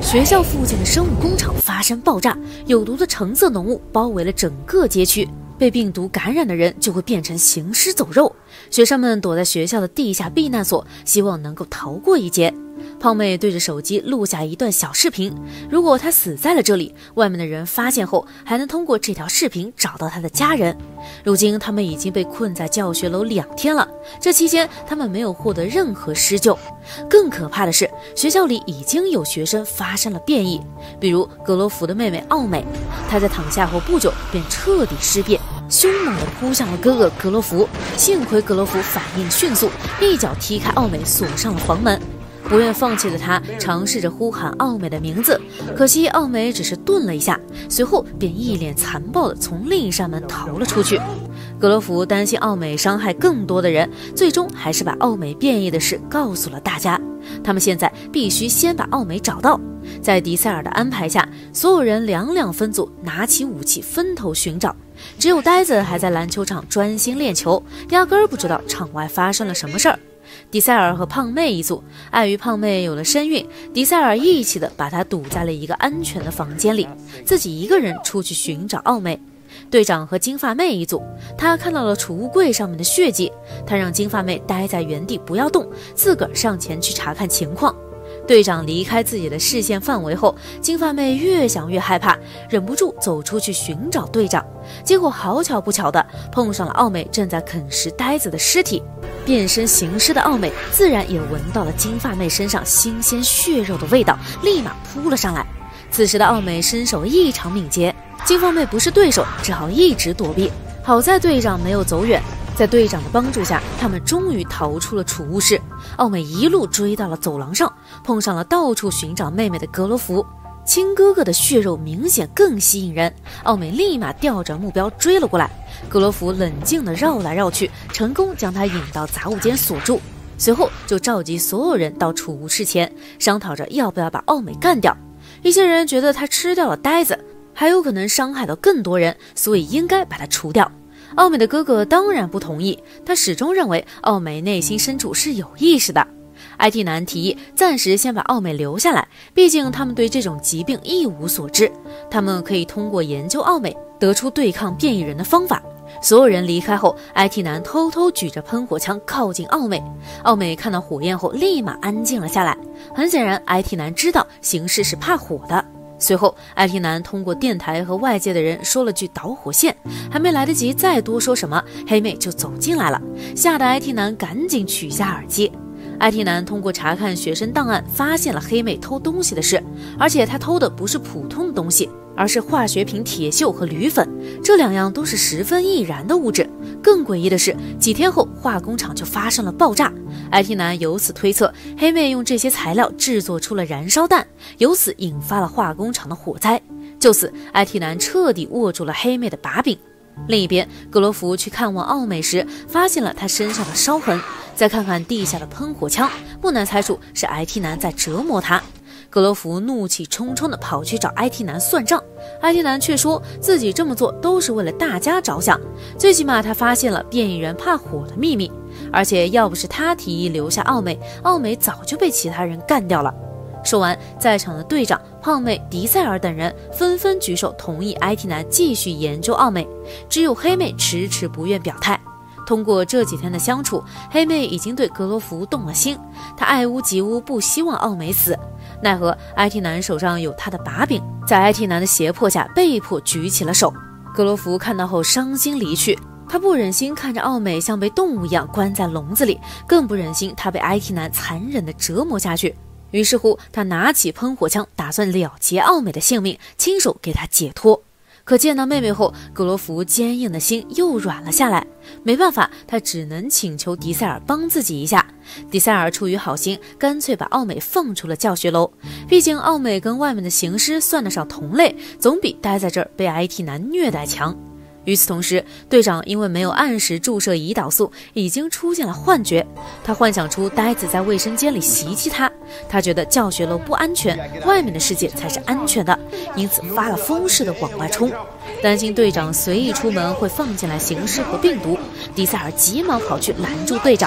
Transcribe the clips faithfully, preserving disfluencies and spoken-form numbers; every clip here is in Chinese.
学校附近的生物工厂发生爆炸，有毒的橙色浓雾包围了整个街区。被病毒感染的人就会变成行尸走肉。学生们躲在学校的地下避难所，希望能够逃过一劫。胖妹对着手机录下一段小视频，如果她死在了这里，外面的人发现后还能通过这条视频找到她的家人。如今他们已经被困在教学楼两天了，这期间他们没有获得任何施救。更可怕的是，学校里已经有学生发生了变异，比如格罗弗的妹妹奥美，她在躺下后不久便彻底尸变，凶猛地扑向了哥哥格罗弗。幸亏格罗弗反应迅速，一脚踢开奥美，锁上了房门。不愿放弃的他尝试着呼喊奥美的名字，可惜奥美只是顿了一下，随后便一脸残暴地从另一扇门逃了出去。格罗弗担心奥美伤害更多的人，最终还是把奥美变异的事告诉了大家。他们现在必须先把奥美找到。在迪塞尔的安排下，所有人两两分组，拿起武器分头寻找。只有呆子还在篮球场专心练球，压根儿不知道场外发生了什么事儿。迪塞尔和胖妹一组，碍于胖妹有了身孕，迪塞尔义气地把她堵在了一个安全的房间里，自己一个人出去寻找奥美。队长和金发妹一组，他看到了储物柜上面的血迹，他让金发妹待在原地不要动，自个儿上前去查看情况。队长离开自己的视线范围后，金发妹越想越害怕，忍不住走出去寻找队长。结果好巧不巧的碰上了奥美正在啃食呆子的尸体。变身行尸的奥美自然也闻到了金发妹身上新鲜血肉的味道，立马扑了上来。此时的奥美身手异常敏捷，金发妹不是对手，只好一直躲避。好在队长没有走远，在队长的帮助下，他们终于逃出了储物室。奥美一路追到了走廊上，碰上了到处寻找妹妹的格罗弗。亲哥哥的血肉明显更吸引人，奥美立马调转目标追了过来。格罗弗冷静地绕来绕去，成功将他引到杂物间锁住。随后就召集所有人到储物室前，商讨着要不要把奥美干掉。一些人觉得他吃掉了呆子，还有可能伤害到更多人，所以应该把他除掉。奥美的哥哥当然不同意，他始终认为奥美内心深处是有意识的。I T 男提议暂时先把奥美留下来，毕竟他们对这种疾病一无所知，他们可以通过研究奥美得出对抗变异人的方法。所有人离开后， I T 男偷偷举着喷火枪靠近奥美。奥美看到火焰后立马安静了下来，很显然 I T 男知道行尸是怕火的。随后 I T 男通过电台和外界的人说了句导火线，还没来得及再多说什么，黑妹就走进来了，吓得 I T 男赶紧取下耳机。I T 男通过查看学生档案发现了黑妹偷东西的事，而且他偷的不是普通的东西，而是化学品铁锈和铝粉，这两样都是十分易燃的物质。更诡异的是，几天后化工厂就发生了爆炸。I T 男由此推测，黑妹用这些材料制作出了燃烧弹，由此引发了化工厂的火灾。就此 I T 男彻底握住了黑妹的把柄。另一边，格罗弗去看望奥美时，发现了她身上的烧痕，再看看地下的喷火枪，不难猜出是 I T 男在折磨他。格罗弗怒气冲冲地跑去找 I T 男算账， I T 男却说自己这么做都是为了大家着想，最起码他发现了变异人怕火的秘密，而且要不是他提议留下奥美，奥美早就被其他人干掉了。说完，在场的队长、胖妹、迪塞尔等人纷纷举手同意 I T 男继续研究奥美，只有黑妹迟迟不愿表态。通过这几天的相处，黑妹已经对格罗弗动了心，她爱屋及乌，不希望奥美死。奈何 I T 男手上有他的把柄，在 I T 男的胁迫下，被迫举起了手。格罗弗看到后伤心离去，他不忍心看着奥美像被动物一样关在笼子里，更不忍心他被 I T 男残忍地折磨下去。于是乎，他拿起喷火枪，打算了结奥美的性命，亲手给他解脱。可见到妹妹后，格罗弗坚硬的心又软了下来。没办法，他只能请求迪塞尔帮自己一下。迪塞尔出于好心，干脆把奥美放出了教学楼。毕竟奥美跟外面的行尸算得上同类，总比待在这儿被 I T 男虐待强。与此同时，队长因为没有按时注射胰岛素，已经出现了幻觉。他幻想出呆子在卫生间里袭击他，他觉得教学楼不安全，外面的世界才是安全的，因此发了疯似的往外冲。担心队长随意出门会放进来行尸和病毒，迪塞尔急忙跑去拦住队长。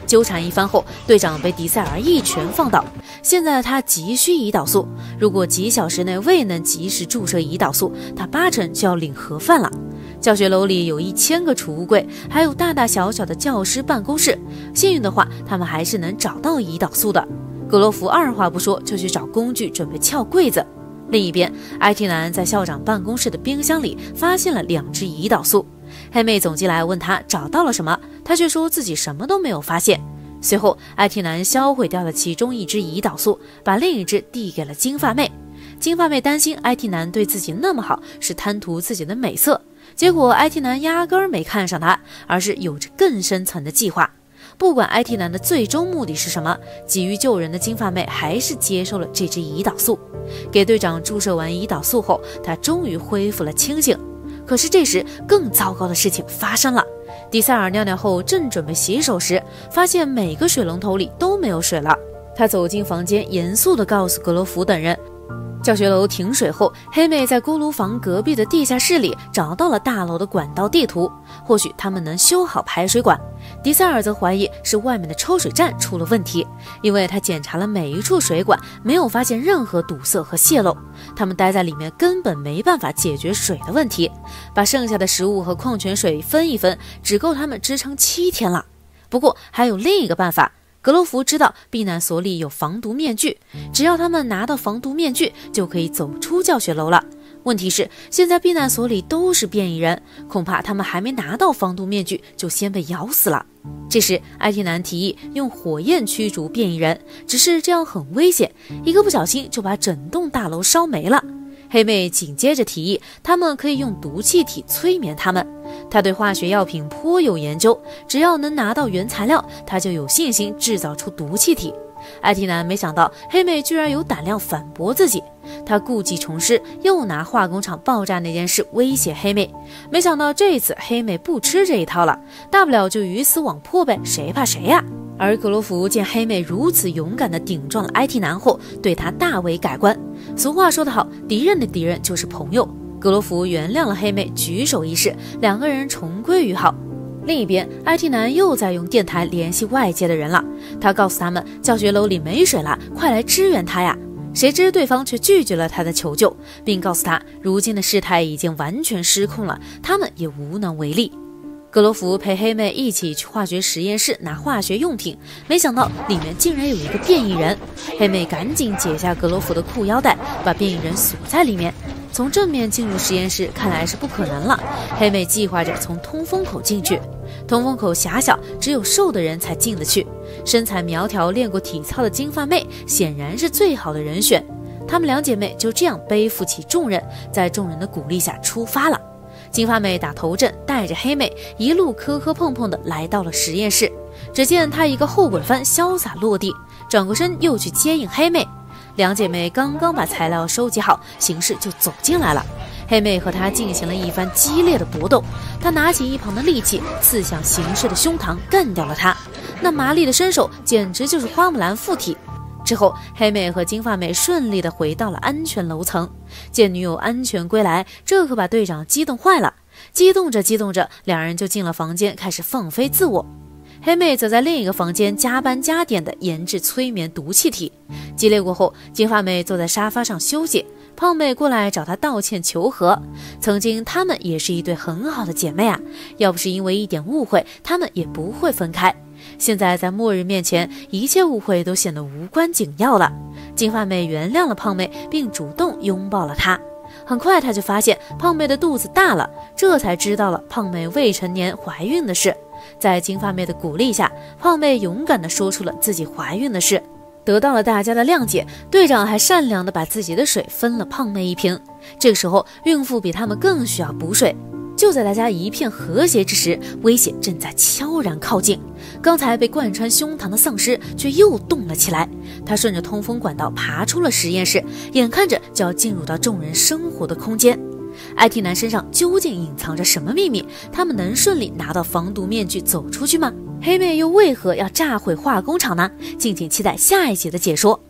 纠缠一番后，队长被迪塞尔一拳放倒。现在他急需胰岛素，如果几小时内未能及时注射胰岛素，他八成就要领盒饭了。教学楼里有一千个储物柜，还有大大小小的教师办公室，幸运的话，他们还是能找到胰岛素的。格罗弗二话不说就去找工具准备撬柜子。另一边，艾蒂南在校长办公室的冰箱里发现了两只胰岛素。黑妹走进来问他找到了什么，他却说自己什么都没有发现。随后，艾蒂南销毁掉了其中一只胰岛素，把另一只递给了金发妹。金发妹担心艾蒂南对自己那么好，是贪图自己的美色。结果艾蒂南压根儿没看上他，而是有着更深层的计划。不管艾蒂南的最终目的是什么，急于救人的金发妹还是接受了这支胰岛素。给队长注射完胰岛素后，他终于恢复了清醒。可是这时更糟糕的事情发生了。迪塞尔尿尿后正准备洗手时，发现每个水龙头里都没有水了。他走进房间，严肃地告诉格罗弗等人，教学楼停水后，黑妹在锅炉房隔壁的地下室里找到了大楼的管道地图，或许他们能修好排水管。迪塞尔则怀疑是外面的抽水站出了问题，因为他检查了每一处水管，没有发现任何堵塞和泄漏。他们待在里面根本没办法解决水的问题，把剩下的食物和矿泉水分一分，只够他们支撑七天了。不过还有另一个办法。格罗弗知道避难所里有防毒面具，只要他们拿到防毒面具，就可以走出教学楼了。问题是，现在避难所里都是变异人，恐怕他们还没拿到防毒面具，就先被咬死了。这时，艾蒂南提议用火焰驱逐变异人，只是这样很危险，一个不小心就把整栋大楼烧没了。黑妹紧接着提议，他们可以用毒气体催眠他们。他对化学药品颇有研究，只要能拿到原材料，他就有信心制造出毒气体。艾蒂南没想到黑妹居然有胆量反驳自己，他故技重施，又拿化工厂爆炸那件事威胁黑妹。没想到这次黑妹不吃这一套了，大不了就鱼死网破呗，谁怕谁呀？而格罗弗见黑妹如此勇敢地顶撞了艾蒂南后，对他大为改观。俗话说得好，敌人的敌人就是朋友。格罗弗原谅了黑妹，举手一示，两个人重归于好。另一边，艾蒂南又在用电台联系外界的人了，他告诉他们教学楼里没水了，快来支援他呀。谁知对方却拒绝了他的求救，并告诉他如今的事态已经完全失控了，他们也无能为力。格罗弗陪黑妹一起去化学实验室拿化学用品，没想到里面竟然有一个变异人。黑妹赶紧解下格罗弗的裤腰带，把变异人锁在里面。从正面进入实验室看来是不可能了，黑妹计划着从通风口进去。通风口狭小，只有瘦的人才进得去。身材苗条、练过体操的金发妹显然是最好的人选。她们两姐妹就这样背负起重任，在众人的鼓励下出发了。金发妹打头阵，带着黑妹一路磕磕碰碰地来到了实验室。只见她一个后滚翻，潇洒落地，转过身又去接应黑妹。两姐妹刚刚把材料收集好，形势就走进来了。黑妹和她进行了一番激烈的搏斗，她拿起一旁的利器，刺向形势的胸膛，干掉了她。那麻利的身手简直就是花木兰附体。之后，黑妹和金发妹顺利地回到了安全楼层。见女友安全归来，这可把队长激动坏了。激动着激动着，两人就进了房间，开始放飞自我。黑妹则在另一个房间加班加点地研制催眠毒气体。激烈过后，金发妹坐在沙发上休息，胖妹过来找她道歉求和。曾经她们也是一对很好的姐妹啊，要不是因为一点误会，她们也不会分开。现在在末日面前，一切误会都显得无关紧要了。金发妹原谅了胖妹，并主动拥抱了她。很快她就发现胖妹的肚子大了，这才知道了胖妹未成年怀孕的事。在金发妹的鼓励下，胖妹勇敢地说出了自己怀孕的事，得到了大家的谅解。队长还善良地把自己的水分了胖妹一瓶。这个时候，孕妇比他们更需要补水。就在大家一片和谐之时，危险正在悄然靠近。刚才被贯穿胸膛的丧尸却又动了起来，他顺着通风管道爬出了实验室，眼看着就要进入到众人生活的空间。艾蒂南身上究竟隐藏着什么秘密？他们能顺利拿到防毒面具走出去吗？黑妹又为何要炸毁化工厂呢？敬请期待下一集的解说。